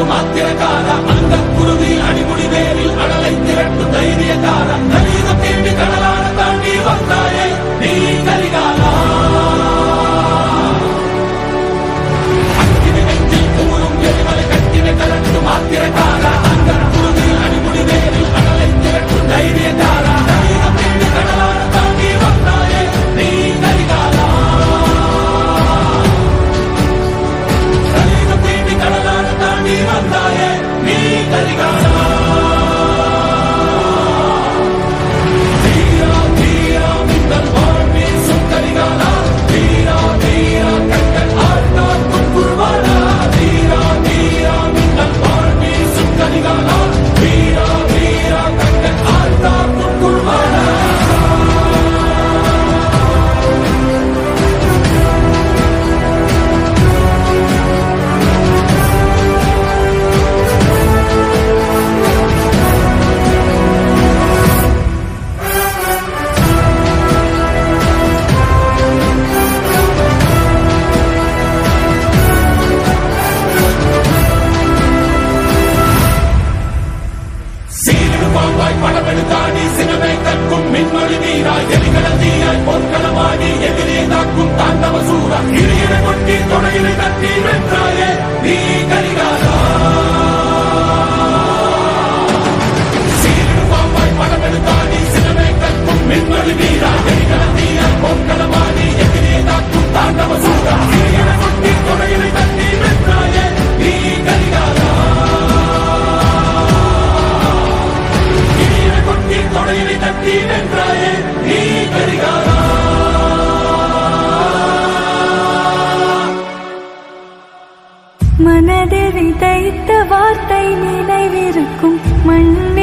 திரட்டும் ஆத்திரக்கார அந்த குருவி அடிமுடி வேரில் அடலை திரட்டும் தைரியக்கார கலியுகம் தேடி கடலான தாண்டி வந்தாயே நீ கரிகாலா அக்கினி நெஞ்சில் கூறும் எரிமலை கட்டினை திரட்டும் ஆத்திரக்கார அந்த குருவி அடிமுடி வேரில் அடலை திரட்டும் தைரியக்கார கலியுகம் தேடி கடலான தாண்டி வந்தாயே நீ கரிகாலா கலியுகம் தேடி கடலான தாண்டி வந்தாயே நீ கரிகாலா படமெடுத்தாடி சினமே கற்கும் மின்மொழி வீரா எலிகளத்தீயாய் பொற்களமாடி எதிரே தாக்கும் தாண்டவ சூரா இறையினை கொட்டி தொடையினை தட்டி வென்றாயே நீ கரிகாலா சீரிடு பாம்பாய் படமெடுத்தாடி சினமே கற்கும் மின்மொழி வீரா எலிகளத்தீயாய் பொற்களமாடி எதிரே தாக்கும் தாண்டவ சூரா இறையினை கொட்டி தொடையினை தட்டி வென்றாயே நீ கரிகாலா தொடையினை தட்டி வென்றாயே நீ கரிகாலா மனதில் விதைத்த வார்த்தை நினைவிருக்கும் மண்